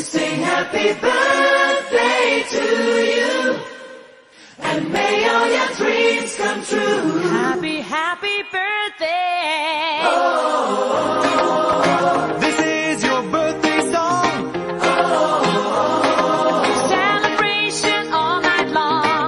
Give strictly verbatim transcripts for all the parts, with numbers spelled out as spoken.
sing happy birthday to you, and may all your dreams come true. Happy, happy birthday. Oh, This is your birthday song. oh, Celebration all night long.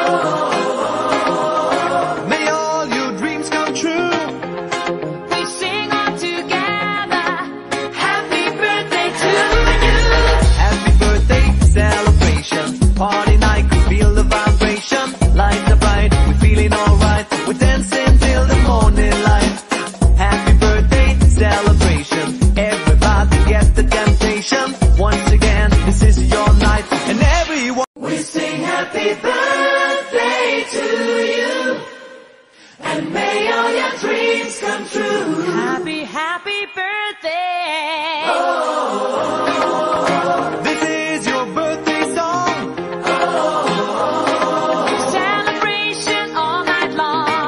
May all your dreams come true. We sing all together. happy birthday to you. Happy birthday celebration. Party night, feel the vibration. Lights are bright, we're feeling alright. We're dancing till the morning light. Happy birthday celebration. Everybody get the temptation. Once again, this is your night, and everyone. We sing happy birthday to you, and may all your dreams come true. Happy, happy birthday. Oh, This is your birthday song. Celebration all night long.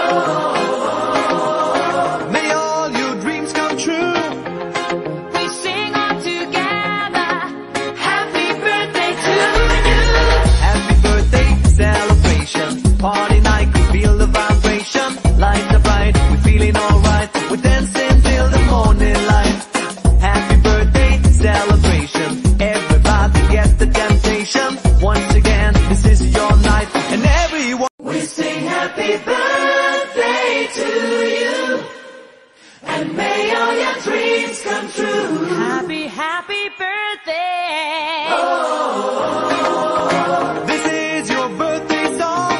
May all your dreams come true. We sing all together. happy birthday to you. Happy birthday celebration. Party night, feel the vibration. Lights are bright, we're feeling alright. We're dancing till the morning light. Happy birthday celebration. Everybody get the temptation. Once again, this is your night, and everyone. We sing happy birthday to you, and may all your dreams come true. Happy, happy birthday. This is your birthday song.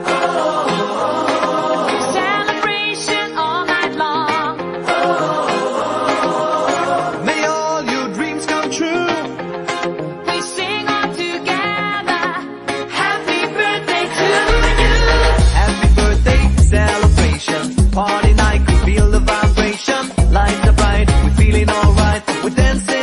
Celebration all night long. May all your dreams come true. We sing all together. happy birthday to you. Happy birthday celebration. Party night, feel the vibration. Lights are bright, we're feeling alright. We're dancing